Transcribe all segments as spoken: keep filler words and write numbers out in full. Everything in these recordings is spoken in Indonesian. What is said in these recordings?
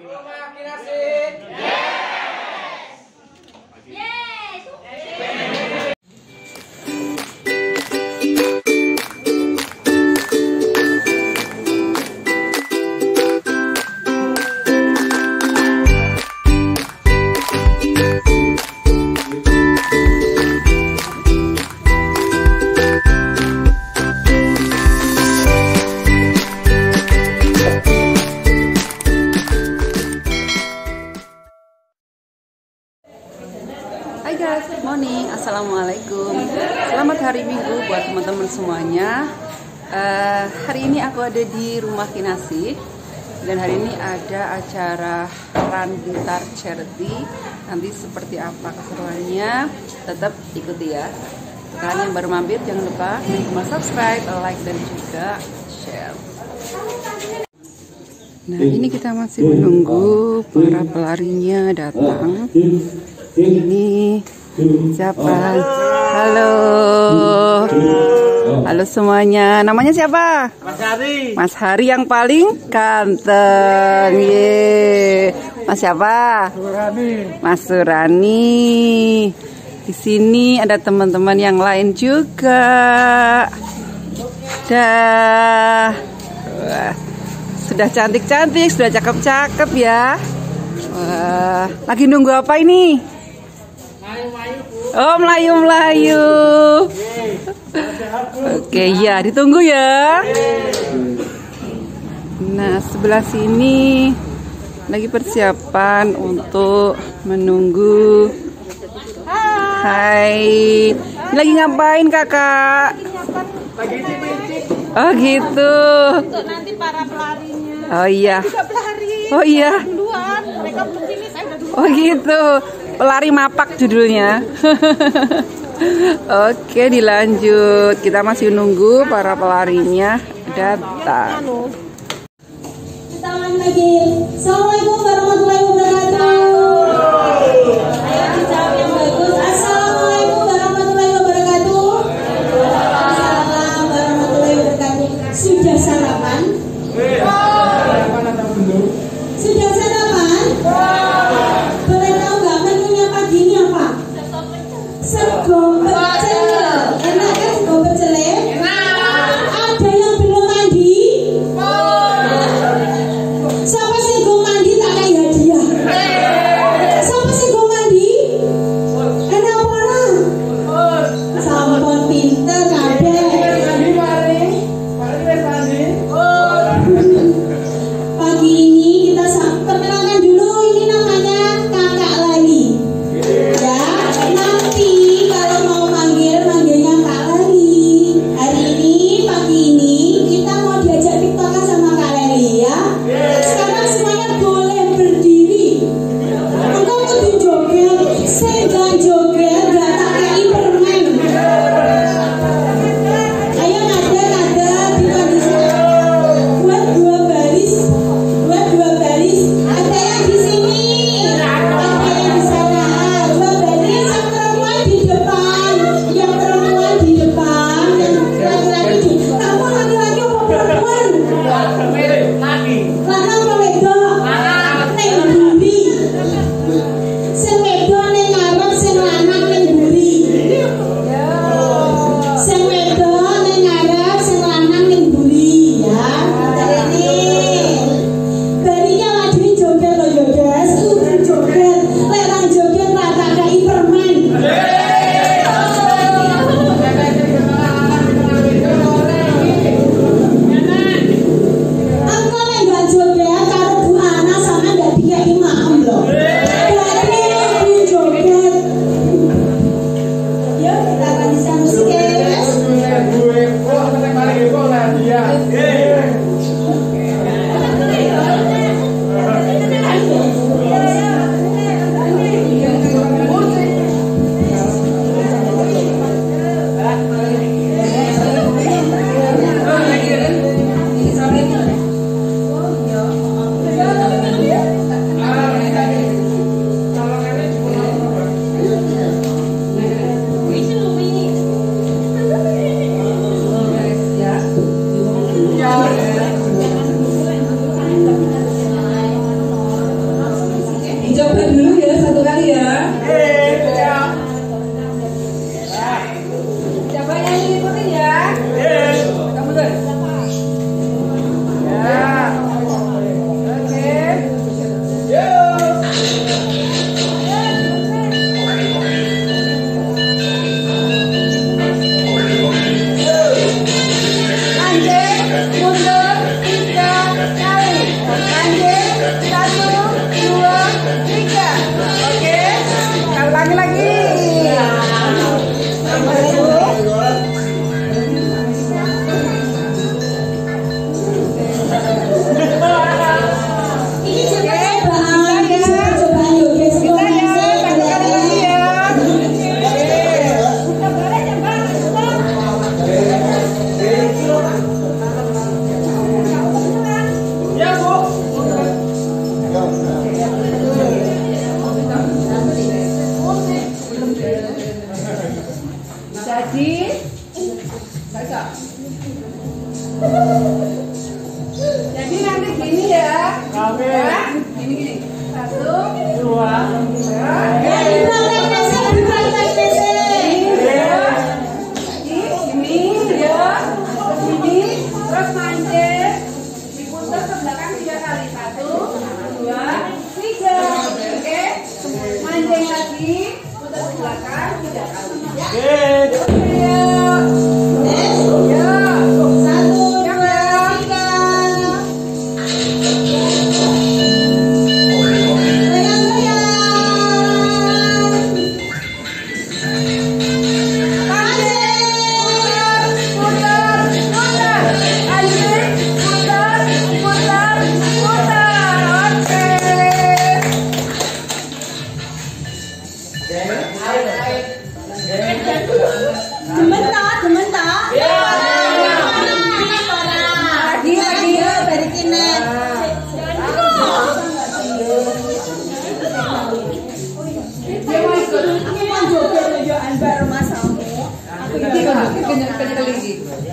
Hai guys, good morning, assalamualaikum. Selamat hari Minggu buat teman-teman semuanya. uh, Hari ini aku ada di rumah Kinasih. Dan hari ini ada acara Run Bintar Charity. Nanti seperti apa keseruannya, tetap ikuti ya. Kalian yang baru mampir jangan lupa klik tombol subscribe, like, dan juga share. Nah, ini kita masih menunggu para pelarinya datang. Ini siapa? Halo, halo semuanya. Namanya siapa? Mas Hari. Mas Hari yang paling ganteng. Ye. Mas siapa? Surani. Mas Surani. Di sini ada teman-teman yang lain juga. Dah. Wah, sudah cantik-cantik, sudah cakep-cakep ya. Wah, lagi nunggu apa ini? Oh, melayu-melayu. Oke, ya, ditunggu ya. Nah, sebelah sini lagi persiapan untuk menunggu. Hai. Lagi ngapain, Kakak? Lagi dipicik. Oh, gitu. Untuk nanti para pelarinya. Oh iya. Juga pelari. Oh iya. Duluan, mereka belum sini, saya udah duluan. Oh gitu. Pelari mapak judulnya. Oke, dilanjut. Kita masih nunggu para pelarinya datang. Tangan lagi. Assalamualaikum warahmatullahi wabarakatuh. Ayo dijawab yang bagus. Assalamualaikum warahmatullahi wabarakatuh. Assalamualaikum warahmatullahi wabarakatuh. Sudah sarapan? Sudah sarapan? Boleh tahu nggak menunya pagi ini apa? Sego pecel. Enak kan sego pecel? Ada yang belum mandi? Siapa Dicoba dulu ya satu kali ya. Coba yang ikutin ya. Kamu tuh. Ya. Oke. Jadi, baca. Jadi nanti gini ya. Ya, gini gini. Satu, dua, tiga. Dipraktek nasi, dipraktek nasi. Ini ya, ini terus mancing, diputar ke belakang tiga kali. Satu, dua, tiga. Oke, mancing lagi, putar ke belakang tiga kali. Ya. Gementar, gementar. Lagi, lagi ya, balikin nih. Dia mau ikut, ini mau joget tunjukan bareng mas kamu. Aku ini Kenyang kenyang lagi.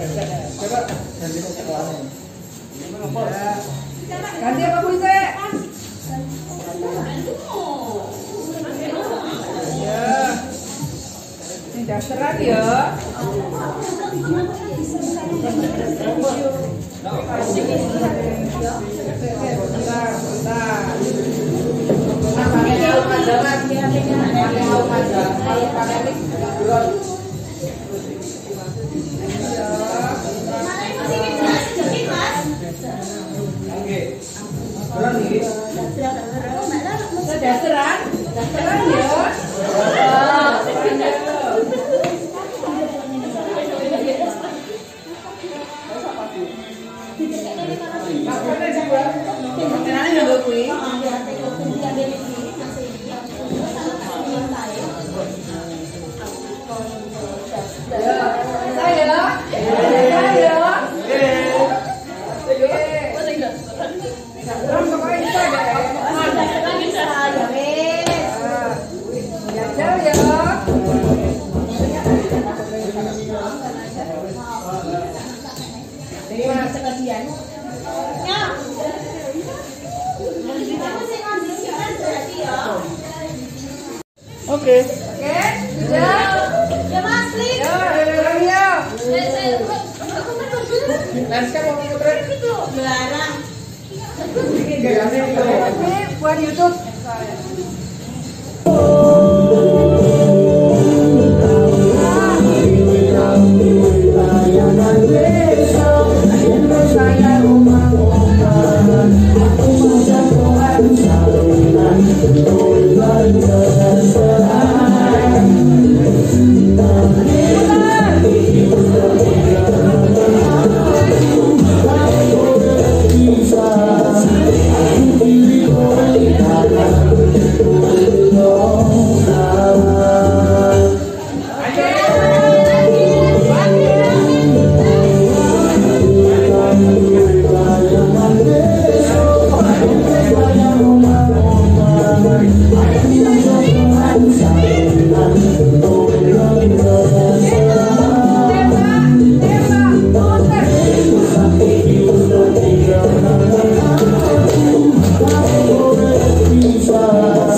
Ganti apa Punce? Ya. Ini dasaran ya. Dasaran, dasaran ya. Oke. Oke, sudah. Ya mas, Lin. Ya, ya, ya. Lanskap mau putra? Dilarang. Ini buat YouTube. Bisa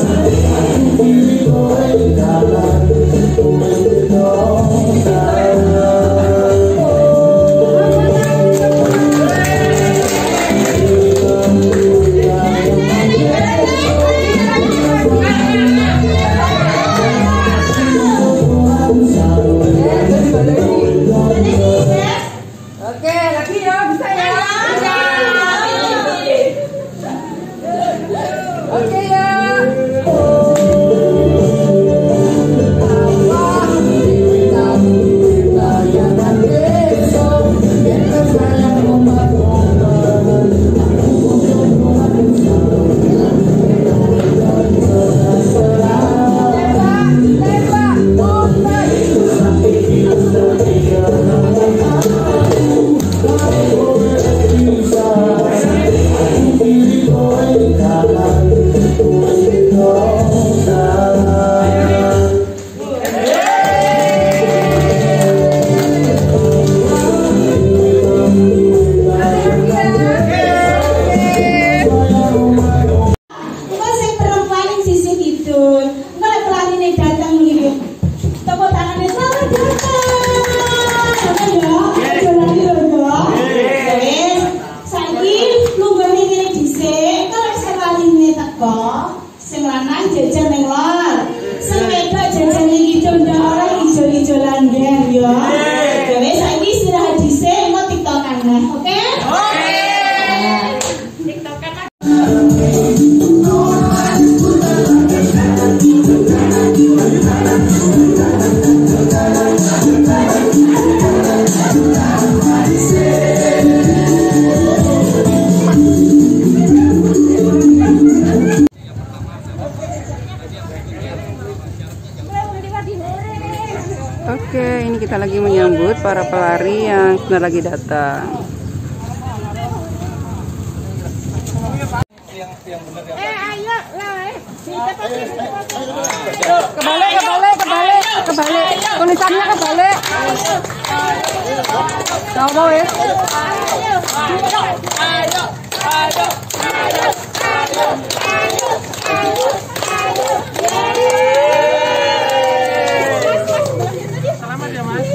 Oke ya. Jajan neng lor, sepeda jajan iki conda orang ijo-ijolan gen ya. Dewe saiki istirahat dhisik mau tiktokan nah, oke? Oke. Tiktokan. Oke, ini kita lagi menyambut para pelari yang sebentar lagi datang. Eh, ayo lah, eh. Kebalik, kebalik, kebalik, kebalik. Tulisannya kebalik. Coba wes. Ayo, ayo, ayo, ayo, ayo, ayo, ayo. Selamat ya Mas.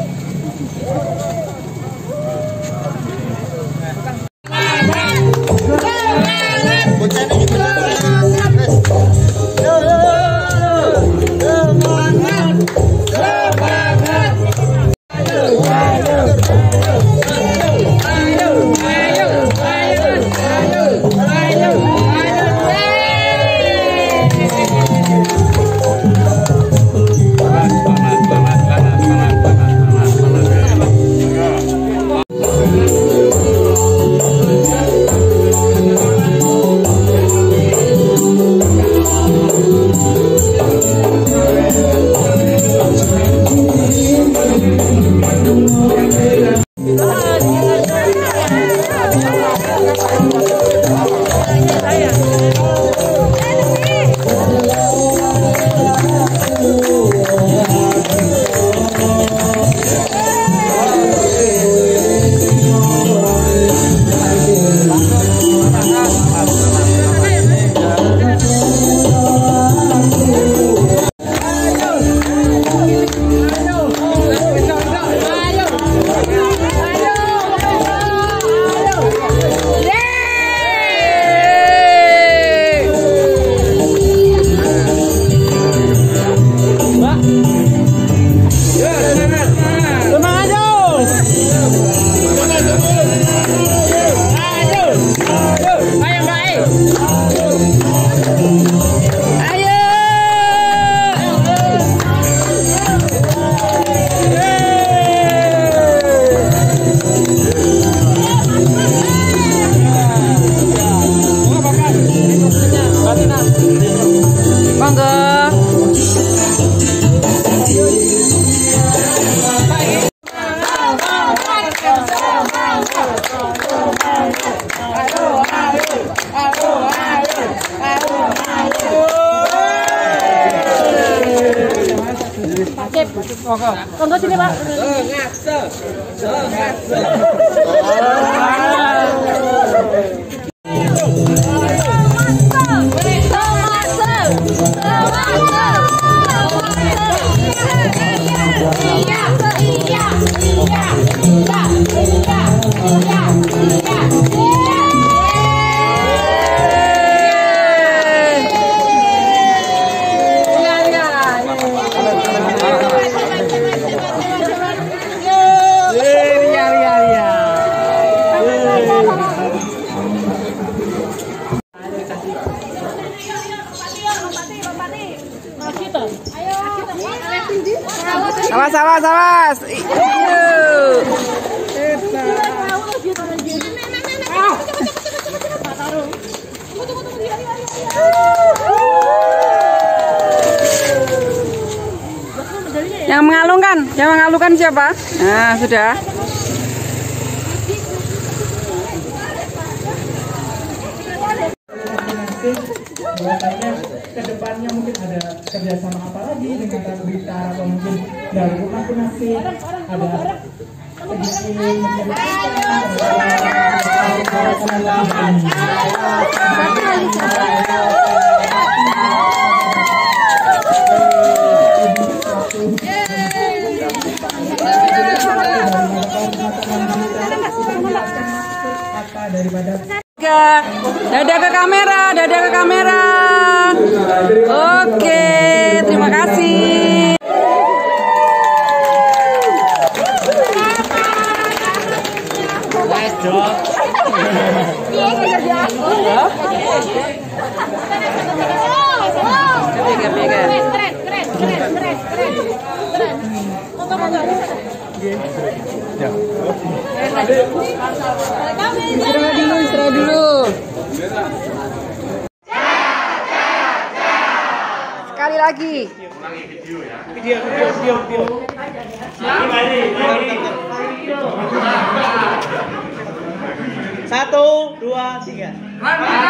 Tunggu sini Pak. Awas, awas, awas. Yuk. Yang mengalungkan, yang mengalungkan siapa? Nah, sudah. Bahwasanya kedepannya mungkin ada kerjasama apa lagi dengan Ratu Blitar atau mungkin dari rumah kinasi ada daripada Dada ke kamera, dada ke kamera. Oke, terima kasih. nice job. Istirahat dulu, istirahat dulu. Sekali lagi. Video, video, video, video. Satu, dua, tiga.